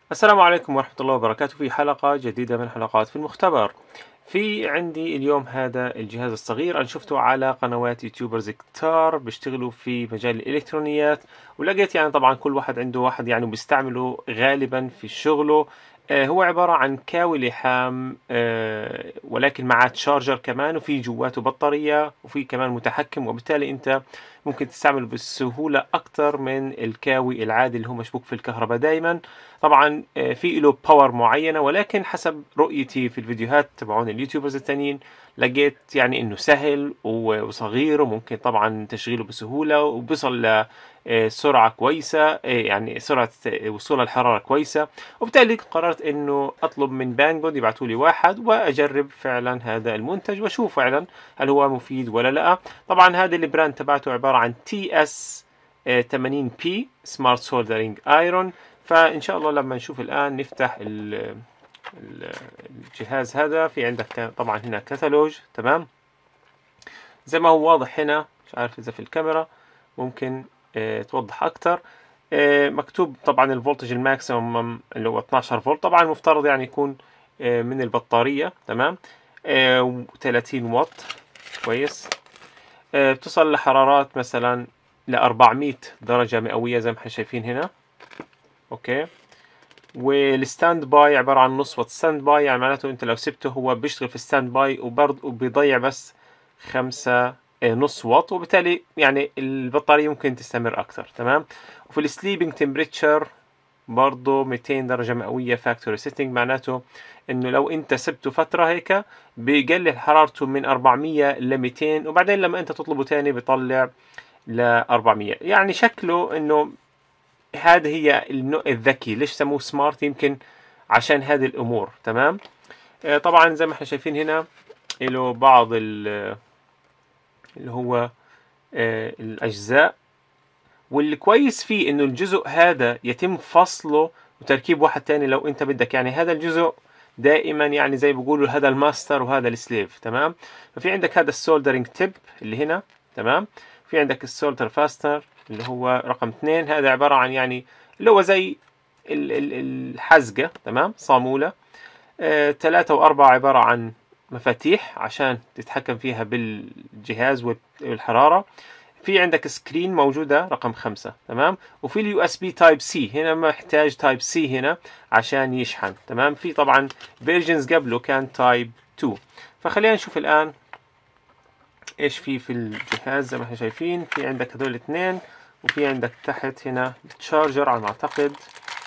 السلام عليكم ورحمة الله وبركاته في حلقة جديدة من حلقات في المختبر. في عندي اليوم هذا الجهاز الصغير، أنا شفته على قنوات يوتيوبرز كتار بيشتغلوا في مجال الإلكترونيات، ولقيت يعني طبعا كل واحد عنده واحد يعني بيستعمله غالبا في شغله. هو عبارة عن كاوي لحام، ولكن مع تشارجر كمان، وفي جواته بطارية وفي كمان متحكم، وبالتالي أنت ممكن تستعمله بسهولة أكتر من الكاوي العادي اللي هو مشبوك في الكهرباء دايما. طبعا في له باور معينة، ولكن حسب رؤيتي في الفيديوهات تبعون اليوتيوبرز التانيين لقيت يعني انه سهل وصغير، وممكن طبعا تشغيله بسهولة، وبيصل لسرعة كويسة، يعني سرعة وصول الحرارة كويسة. وبالتالي قررت انه اطلب من بانجود يبعثوا لي واحد واجرب فعلا هذا المنتج واشوف فعلا هل هو مفيد ولا لا. طبعا هذا البراند تبعته عبارة عن تي اس 80 بي سمارت سولدرينج ايرون. فإن شاء الله لما نشوف الآن نفتح الجهاز هذا، في عندك طبعا هنا كتالوج، تمام زي ما هو واضح هنا. مش عارف إذا في الكاميرا ممكن توضح أكتر. مكتوب طبعا الفولتج الماكسيموم اللي هو 12 فولت، طبعا المفترض يعني يكون من البطارية، تمام. 30 واط، كويس. بتصل لحرارات مثلا ل 400 درجة مئوية زي ما احنا شايفين هنا، اوكي. والستاند باي عبارة عن نص وات. ستاند باي يعني معناته انت لو سبته هو بيشتغل في ستاند باي وبرضه بيضيع بس 5 نص واط، وبالتالي يعني البطارية ممكن تستمر أكثر، تمام. وفي السليبنج تمبريتشر برضه 200 درجة مئوية فاكتوري سيتنج، معناته انه لو انت سبته فترة هيك بيقلل حرارته من 400 ل 200، وبعدين لما انت تطلبه تاني بيطلع ل 400. يعني شكله انه هذه هي الذكي. ليش سموه سمارت؟ يمكن عشان هذه الامور، تمام. طبعا زي ما احنا شايفين هنا له بعض اللي هو الاجزاء، واللي كويس فيه انه الجزء هذا يتم فصله وتركيب واحد تاني لو انت بدك. يعني هذا الجزء دائما يعني زي بيقولوا هذا الماستر وهذا السليف، تمام. ففي عندك هذا السولدرينج تيب اللي هنا، تمام. في عندك السولدر فاستر اللي هو رقم 2، هذا عبارة عن يعني اللي هو زي الحزقة، تمام، صامولة. 3 و4 عبارة عن مفاتيح عشان تتحكم فيها بالجهاز والحرارة. في عندك سكرين موجودة رقم 5، تمام. وفي اليو اس بي تايب سي هنا، محتاج تايب سي هنا عشان يشحن، تمام. في طبعا فيرجنز قبله كان تايب 2. فخلينا نشوف الآن ايش في الجهاز. زي ما احنا شايفين في عندك هذول الاثنين، وفي عندك تحت هنا تشارجر على ما اعتقد.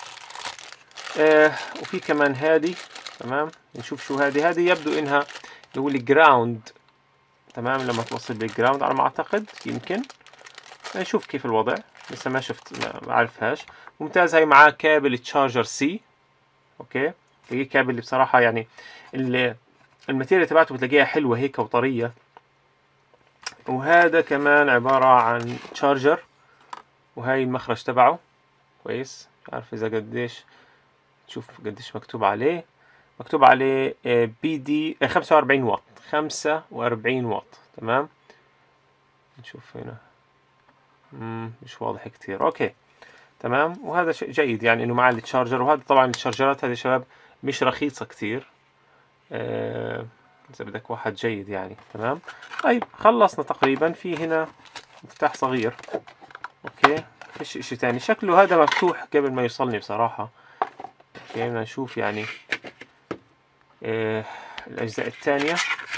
وفي كمان هذه، تمام. نشوف شو هذه يبدو انها اللي هو الجراوند، تمام. لما توصل بالجراوند على ما اعتقد، يمكن نشوف كيف الوضع. لسه ما شفت، ما اعرفهاش. ممتاز. هاي معاه كابل تشارجر سي، اوكي. هي كابل اللي بصراحة يعني الماتيريال تبعته بتلاقيها حلوة هيك وطرية. وهذا كمان عبارة عن تشارجر، وهاي المخرج تبعه، كويس. مش عارف اذا قديش تشوف قديش مكتوب عليه. مكتوب عليه بي دي 45 واط، 45 واط، تمام. نشوف هنا مش واضح كتير، اوكي، تمام. وهذا شيء جيد يعني انه مع التشارجر. وهذا طبعا التشارجرات هذه شباب مش رخيصة كتير، اذا بدك واحد جيد يعني، تمام. طيب خلصنا تقريبا. في هنا مفتاح صغير، اوكي. فيش اشي تاني. شكله هذا مفتوح قبل ما يوصلني بصراحة. اوكي، بدنا نشوف يعني الاجزاء الثانية.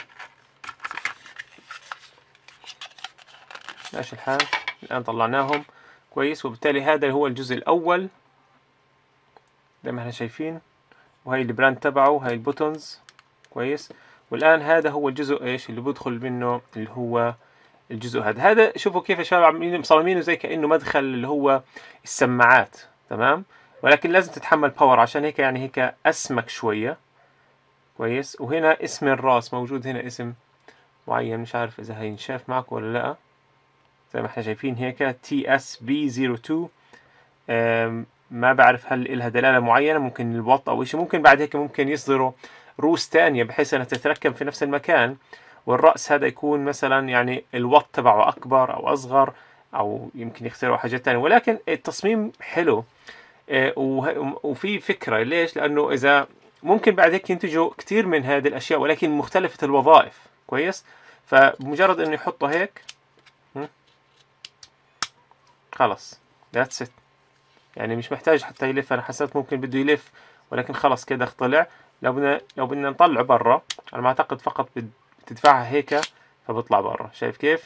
ماشي الحال. الان طلعناهم كويس، وبالتالي هذا هو الجزء الاول زي ما احنا شايفين. وهي البراند تبعه، هاي البوتونز، كويس. والان هذا هو الجزء ايش اللي بدخل منه، اللي هو الجزء هذا. شوفوا كيف الشباب عاملين مصممينه زي كانه مدخل اللي هو السماعات، تمام. ولكن لازم تتحمل باور، عشان هيك يعني هيك اسمك شويه، كويس. وهنا اسم الراس موجود هنا، اسم معين، مش عارف اذا هينشاف معك ولا لا. زي ما احنا شايفين هيك تي اس بي 02. ما بعرف هل إلها دلالة معينة، ممكن الوط أو إشي. ممكن بعد هيك ممكن يصدروا روس تانية بحيث أنها تتركب في نفس المكان، والرأس هذا يكون مثلا يعني الوط تبعه أكبر أو أصغر، أو يمكن يخترعوا حاجات تانية. ولكن التصميم حلو. وفي فكرة ليش؟ لأنه إذا ممكن بعد هيك ينتجوا كتير من هذه الأشياء ولكن مختلفة الوظائف. كويس. فمجرد إنه يحطه هيك خلص that's it. يعني مش محتاج حتى يلف. أنا حسيت ممكن بده يلف ولكن خلص كده طلع. لو بدنا نطلعه برا على ما أعتقد فقط بتدفعها هيك فبطلع برا. شايف كيف؟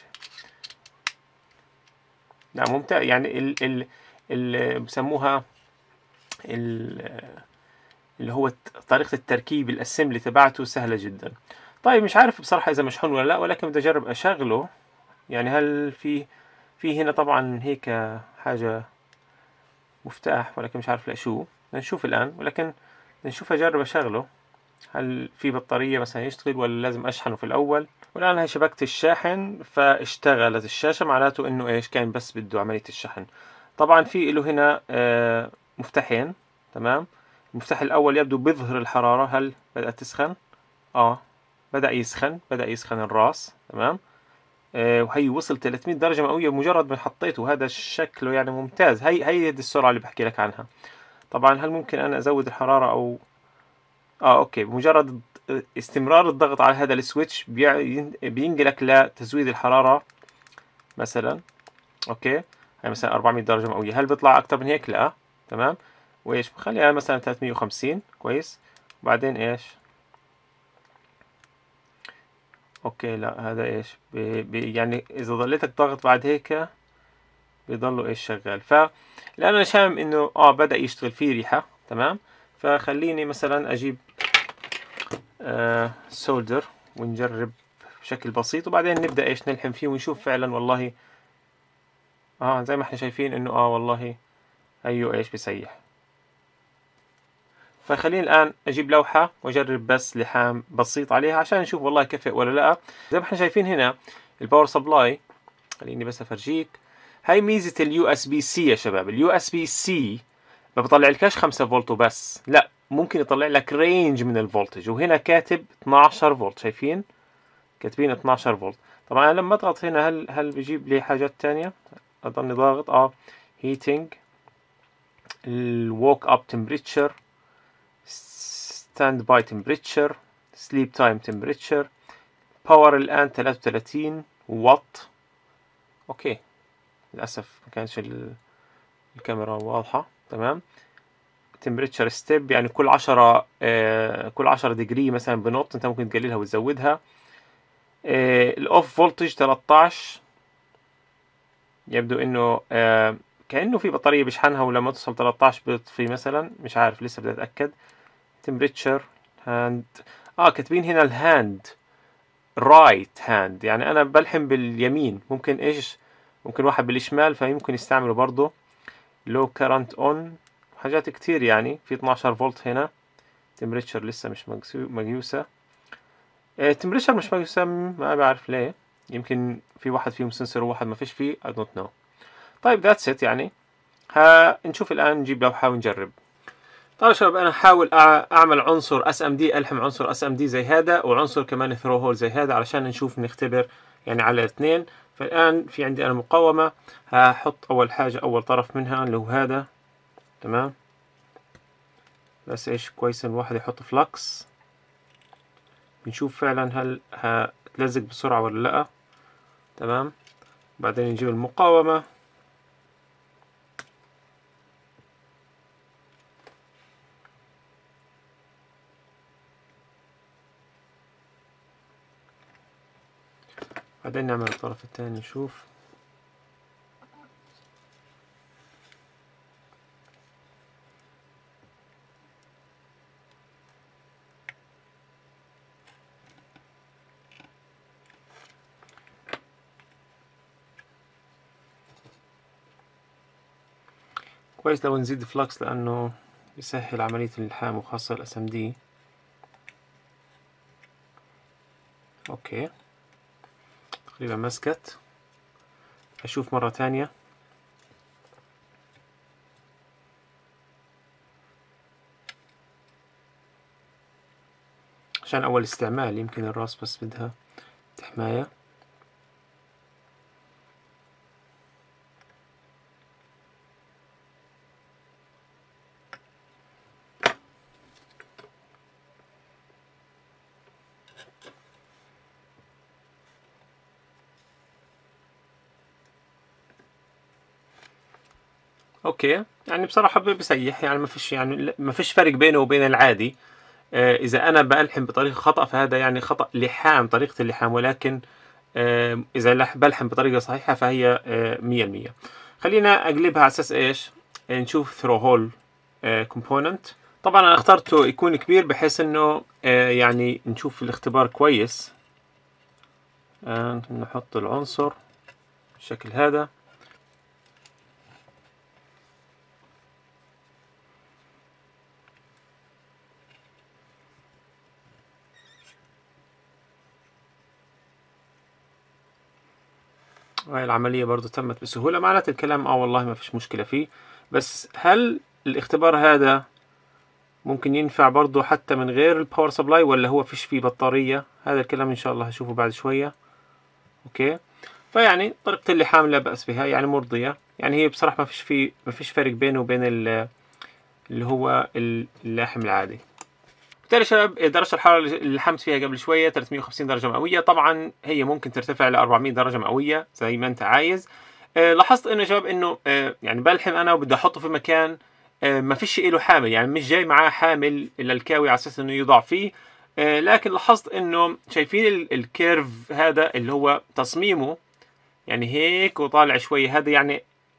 لا ممتاز. يعني ال بسموها اللي هو طريقة التركيب الاسمبلي تبعته سهلة جدا. طيب مش عارف بصراحة إذا مشحون ولا لا ولكن بدي أجرب أشغله. يعني هل في هنا طبعا هيك حاجة مفتاح ولكن مش عارف لا شو. بدنا نشوف الآن ولكن بدنا نشوف أجرب أشغله. هل في بطارية مثلا يشتغل ولا لازم أشحنه في الأول. والآن هي شبكة الشاحن فاشتغلت الشاشة معناته إنه إيش كان بس بده عملية الشحن. طبعا في له هنا مفتاحين. تمام. المفتاح الأول يبدو بيظهر الحرارة. هل بدأت تسخن؟ بدأ يسخن الراس. تمام. وهي وصل 300 درجة مئوية بمجرد ما حطيته. هذا شكله يعني ممتاز. هي السرعة اللي بحكي لك عنها. طبعا هل ممكن أنا أزود الحرارة أو أوكي. بمجرد استمرار الضغط على هذا السويتش بينقلك لتزويد الحرارة مثلا. أوكي. هاي مثلا 400 درجة مئوية. هل بيطلع أكتر من هيك؟ لا. تمام. وإيش بخليها مثلا 350. كويس. وبعدين إيش؟ اوكي لا هذا ايش يعني اذا ضليتك ضغط بعد هيك بيضلوا ايش شغال. فالان انا شامم انه بدأ يشتغل فيه ريحة. تمام. فخليني مثلا اجيب سولدر ونجرب بشكل بسيط وبعدين نبدأ ايش نلحم فيه ونشوف فعلا والله زي ما احنا شايفين انه والله ايوه ايش بيسيح. فخليني الآن أجيب لوحة وأجرب بس لحام بسيط عليها عشان نشوف والله كفء ولا لا. زي ما احنا شايفين هنا الباور سبلاي. خليني بس أفرجيك. هاي ميزة اليو اس بي سي يا شباب. اليو اس بي سي ما بطلع لكش 5 فولت وبس. لا ممكن يطلع لك رينج من الفولتج. وهنا كاتب 12 فولت. شايفين كاتبين 12 فولت. طبعا أنا لما أضغط هنا هل بيجيب لي حاجات تانية؟ أضلني ضاغط هيتنج الووك اب تمبريتشر ستاند باي تمبريتشر سليب تايم تمبريتشر باور الآن 33 واط. اوكي للأسف ما كانش الكاميرا واضحة. تمام. تمبريتشر ستيب يعني كل 10 ديجري مثلا بنط انت ممكن تقللها وتزودها. الاوف فولتج 13. يبدو انه كأنه في بطارية بشحنها ولما توصل 13 بيطفي مثلا. مش عارف لسه بدي اتأكد. تمبريتشر هاند كاتبين هنا الهاند رايت هاند يعني انا بلحم باليمين. ممكن واحد بالشمال فيمكن يستعمله برضه. لو كارنت اون حاجات كتير يعني. في 12 فولت هنا. تمبريتشر لسه مش مقيوسة. تمبريتشر مش مقيوسة ما بعرف ليه. يمكن في واحد فيهم سنسور وواحد ما فيش فيه I don't know. طيب ذاتس ات يعني. نشوف الآن نجيب لوحة ونجرب. طيب يا شباب أنا أحاول أعمل عنصر اس ام دي. ألحم عنصر اس ام دي زي هذا وعنصر كمان ثرو هول زي هذا علشان نشوف نختبر يعني على الاثنين. فالآن في عندي أنا مقاومة. هحط أول حاجة أول طرف منها اللي هو هذا. تمام. بس ايش كويس ان الواحد يحط فلكس. بنشوف فعلا هل هتلزق بسرعة ولا لا. تمام. بعدين نجيب المقاومة. بعدين نعمل الطرف الثاني نشوف. كويس لو نزيد فلكس لأنه يسهل عملية الإلحام وخاصة الاس ام دي. اوكي تقريبا مسكت. أشوف مرة ثانية. عشان أول استعمال يمكن الراس بس بدها حماية. اوكي، يعني بصراحة بسيح، يعني ما فيش فرق بينه وبين العادي. اذا انا بلحم بطريقة خطأ فهذا يعني خطأ لحام، طريقة اللحام، ولكن اذا بلحم بطريقة صحيحة فهي 100%. خلينا اقلبها على اساس ايش؟ نشوف ثرو هول كومبوننت. طبعا انا اخترته يكون كبير بحيث انه يعني نشوف الاختبار كويس. نحط العنصر بالشكل هذا. وهي العملية برضو تمت بسهولة، معناته الكلام والله ما فيش مشكلة فيه. بس هل الاختبار هذا ممكن ينفع برضو حتى من غير الباور سبلاي، ولا هو فيش فيه بطارية؟ هذا الكلام ان شاء الله هشوفه بعد شوية. اوكي، فيعني طريقة اللحام لا بأس بها، يعني مرضية. يعني هي بصراحة ما فيش فرق بينه وبين اللي هو اللحم العادي. بالتالي شباب درجة الحرارة اللي لحمت فيها قبل شوية 350 درجة مئوية. طبعا هي ممكن ترتفع ل 400 درجة مئوية زي ما انت عايز. لاحظت انه يا شباب انه يعني بلحم انا وبدي احطه في مكان ما فيش له حامل، يعني مش جاي معاه حامل للكاوي على اساس انه يوضع فيه. لكن لاحظت انه شايفين الكيرف هذا اللي هو تصميمه يعني هيك وطالع شوية، هذا يعني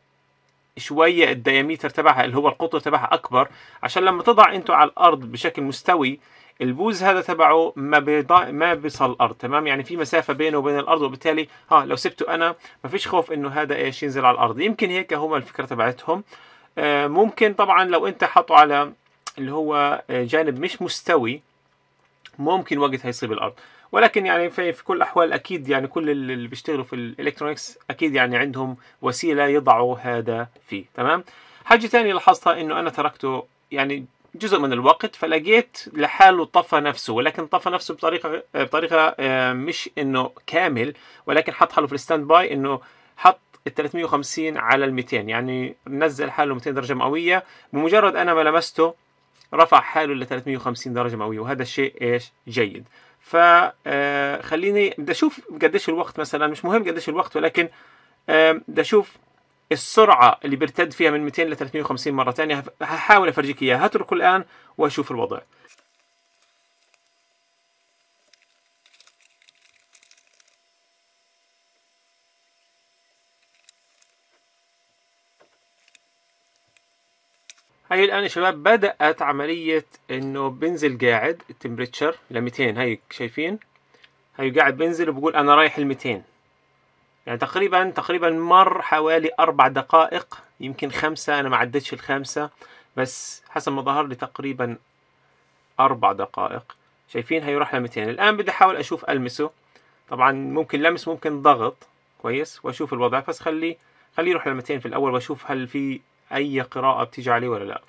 شوية الدياميتر تبعها اللي هو القطر تبعها أكبر، عشان لما تضع أنتوا على الأرض بشكل مستوي البوز هذا تبعه ما بيصل الأرض. تمام، يعني في مسافة بينه وبين الأرض، وبالتالي لو سبته أنا ما فيش خوف إنه هذا إيش ينزل على الأرض. يمكن هيك هم الفكرة تبعتهم. ممكن طبعا لو أنت حطه على اللي هو جانب مش مستوي ممكن وقتها يصيب الارض. ولكن يعني في كل الاحوال اكيد يعني كل اللي بيشتغلوا في الالكترونكس اكيد يعني عندهم وسيله يضعوا هذا فيه. تمام. حاجه ثانيه لاحظتها انه انا تركته يعني جزء من الوقت، فلقيت لحاله طفى نفسه، ولكن طفى نفسه بطريقه مش انه كامل، ولكن حط حاله في الستاند باي، انه حط ال 350 على ال 200، يعني نزل حاله 200 درجه مئويه. بمجرد انا ما لمسته رفع حاله ل 350 درجة مئوية، وهذا الشيء ايش جيد. فخليني بدي اشوف قديش الوقت، مثلا مش مهم قديش الوقت، ولكن بدي اشوف السرعة اللي بيرتد فيها من 200 ل 350 مرة ثانية. هحاول افرجيك اياها، هتركه الان واشوف الوضع. هاي الان يا شباب بدأت عملية انه بنزل قاعد التمبريتشر ل 200. هاي شايفين، هاي قاعد بنزل وبقول انا رايح ال 200. يعني تقريبا مر حوالي 4 دقائق، يمكن 5، أنا ما عدتش ال5، بس حسب ما ظهر لي تقريبا 4 دقائق. شايفين هيروح ل 200. الآن بدي أحاول أشوف ألمسه. طبعا ممكن لمس ممكن ضغط كويس وأشوف الوضع، بس خليه يروح ل 200 في الأول وأشوف هل في أي قراءة بتيجي عليه ولا لا.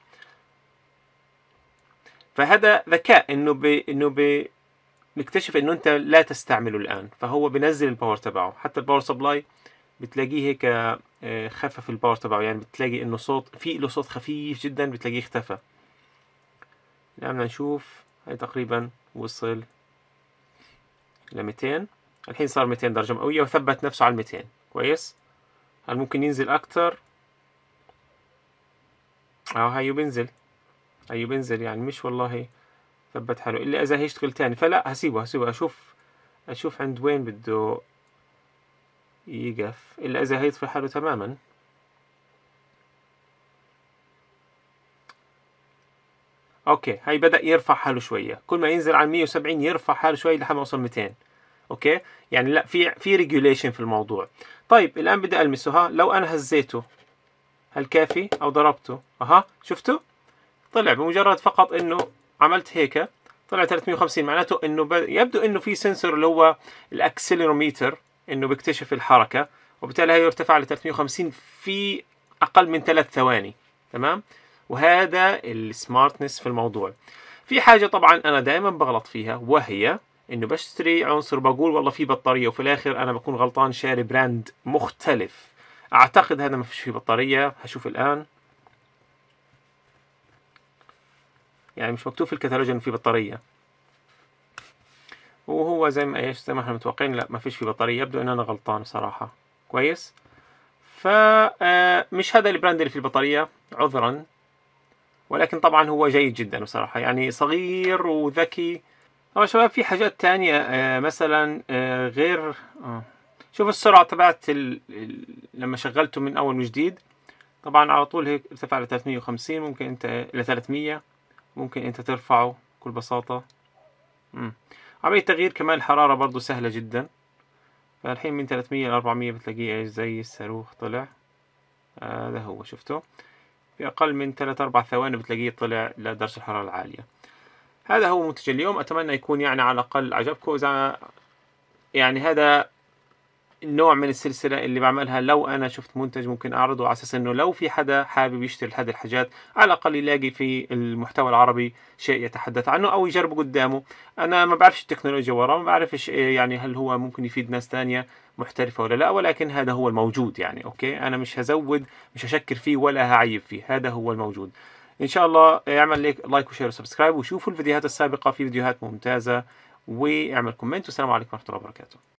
فهذا ذكاء إنه نكتشف إنه أنت لا تستعمله الآن، فهو بنزل الباور تبعه. حتى الباور سبلاي بتلاقيه هيك خفف الباور تبعه، يعني بتلاقي انه في له صوت خفيف جدا بتلاقيه اختفى. الان بدنا نشوف، هي تقريبا وصل ل 200. الحين صار 200 درجة مئوية وثبت نفسه على 200 كويس. هل ممكن ينزل اكثر؟ هيو بينزل يعني مش والله ثبت حاله، الا اذا هيشتغل تاني. فلا هسيبه اشوف عند وين بده يقف، الا اذا هيطفي حاله تماما. اوكي، هاي بدأ يرفع حاله شوية، كل ما ينزل عن 170 يرفع حاله شوية لحد ما وصل 200. اوكي، يعني لا في ريجوليشن في الموضوع. طيب الآن بدي ألمسه. لو أنا هزيته هل كافي أو ضربته؟ شفتوا؟ طلع بمجرد فقط إنه عملت هيك طلع 350. معناته إنه يبدو إنه في سنسور اللي هو الأكسلروميتر إنه بيكتشف الحركة، وبالتالي هي يرتفع ل 350 في أقل من 3 ثواني. تمام، وهذا السمارتنس في الموضوع. في حاجة طبعا أنا دائما بغلط فيها، وهي إنه بشتري عنصر بقول والله في بطارية، وفي الآخر أنا بكون غلطان شاري براند مختلف. أعتقد هذا ما فيش فيه بطارية. هشوف الآن، يعني مش مكتوب في الكتالوج إنه في بطارية، وهو زي ما احنا متوقعين لا ما فيش فيه بطارية. يبدو إن أنا غلطان صراحة. كويس، فمش هذا البراند اللي في البطارية عذرا، ولكن طبعا هو جيد جدا بصراحة، يعني صغير وذكي. طبعا شباب في حاجات تانية مثلا غير شوف السرعة تبعت لما شغلته من أول وجديد، طبعا على طول هيك ارتفع ل 350، ممكن أنت إلى 300 ممكن أنت ترفعه بكل بساطة. عملية تغيير كمان الحرارة برضو سهلة جدا، فالحين من 300 ل 400 بتلاقيه زي الصاروخ طلع. هذا هو شفته في أقل من 3-4 ثواني بتلاقيه طلع لدرجة الحرارة العالية. هذا هو منتج اليوم، أتمنى يكون يعني على الأقل عجبكم. إذا يعني هذا النوع من السلسلة اللي بعملها، لو أنا شفت منتج ممكن أعرضه على أساس إنه لو في حدا حابب يشتري هذه الحاجات على الأقل يلاقي في المحتوى العربي شيء يتحدث عنه أو يجربه قدامه. أنا ما بعرفش التكنولوجيا وراه، ما بعرفش يعني هل هو ممكن يفيد ناس تانية محترفة ولا لا، ولكن هذا هو الموجود يعني. أوكي، أنا مش هزود، مش هشكر فيه ولا هعيب فيه، هذا هو الموجود. إن شاء الله اعمل لايك وشير وسبسكرايب، وشوفوا الفيديوهات السابقة، في فيديوهات ممتازة، واعمل كومنت. والسلام عليكم ورحمة الله وبركاته.